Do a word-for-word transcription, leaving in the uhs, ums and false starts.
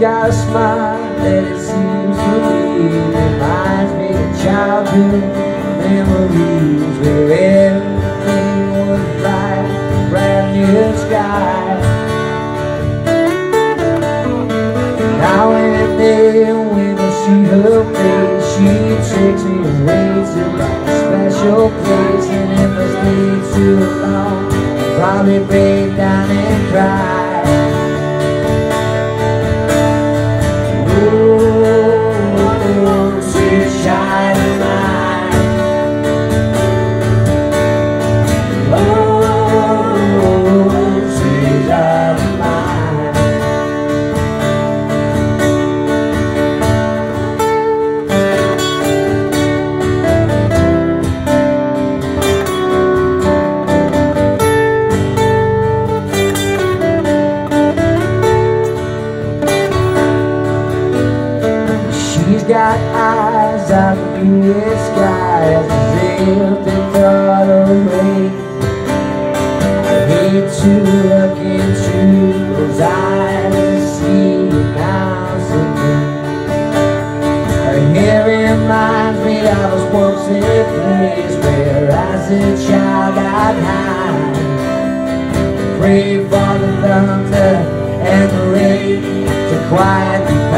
got a smile that it seems to me reminds me of childhood memories where everything was bright, brand new sky. Now and then when I see her face, she takes me away to that special place. And if I stay too long, I'll probably break down and cry. She's got eyes out of the blue skies as if they thought away. I hate to look into those eyes and see now again. Her hair reminds me of those once in a place where as a child I'd hide, pray for the thunder and the rain to quiet me.